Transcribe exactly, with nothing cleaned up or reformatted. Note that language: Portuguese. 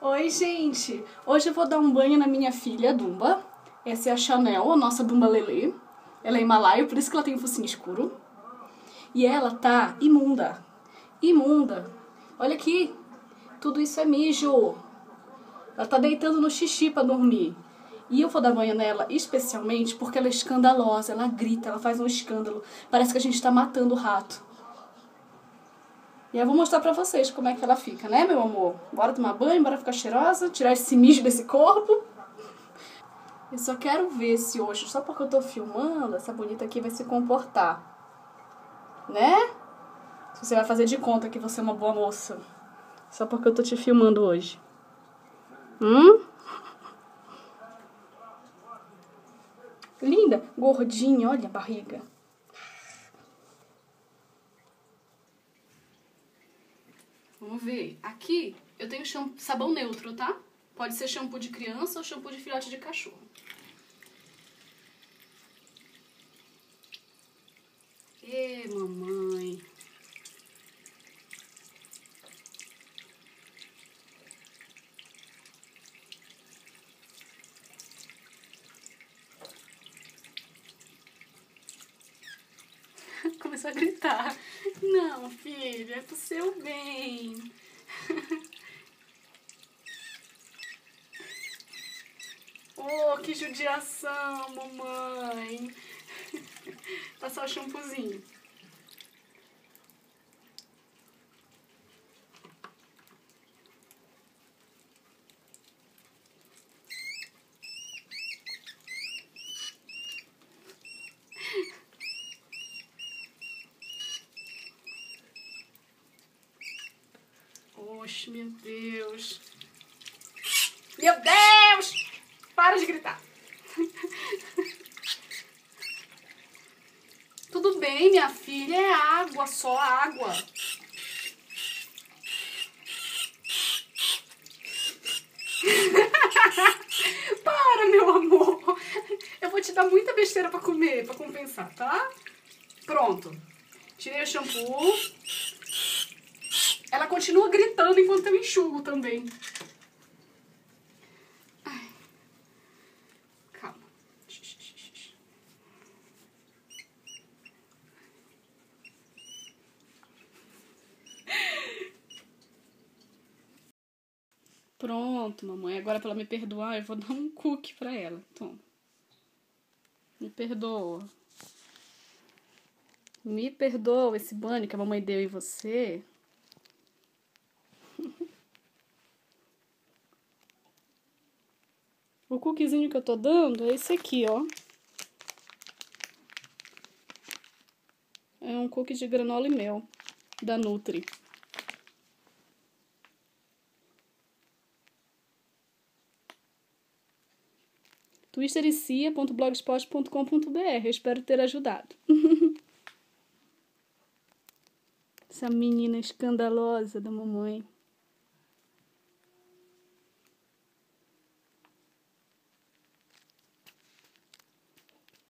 Oi, gente! Hoje eu vou dar um banho na minha filha, Dumba. Essa é a Chanel, a nossa Dumba Lelê. Ela é himalaia, por isso que ela tem um focinho escuro. E ela tá imunda. Imunda. Olha aqui. Tudo isso é mijo. Ela tá deitando no xixi pra dormir. E eu vou dar banho nela especialmente porque ela é escandalosa. Ela grita, ela faz um escândalo. Parece que a gente tá matando o rato. E eu vou mostrar pra vocês como é que ela fica, né, meu amor? Bora tomar banho, bora ficar cheirosa, tirar esse mijo desse corpo. Eu só quero ver se hoje, só porque eu tô filmando, essa bonita aqui vai se comportar. Né? Se você vai fazer de conta que você é uma boa moça. Só porque eu tô te filmando hoje. Hum? Linda, gordinha, olha a barriga. Vamos ver. Aqui eu tenho shampoo, sabão neutro, tá? Pode ser shampoo de criança ou shampoo de filhote de cachorro. Ê, mamãe. Começou a gritar. Não, filha, é pro seu bem. Oh, que judiação, mamãe. Passar o shampoozinho. Oxe, meu Deus. Meu Deus! Para de gritar. Tudo bem, minha filha, é água, só água. Para, meu amor. Eu vou te dar muita besteira pra comer, pra compensar, tá? Pronto. Tirei o shampoo. Ela continua gritando enquanto eu enxugo também. Ai. Calma. Pronto, mamãe. Agora, pra ela me perdoar, eu vou dar um cookie pra ela. Toma. Me perdoa. Me perdoa esse banho que a mamãe deu em você. O cookiezinho que eu tô dando é esse aqui, ó. É um cookie de granola e mel, da Nutri. twistericia ponto blogspot ponto com ponto br. Eu espero ter ajudado. Essa menina escandalosa da mamãe.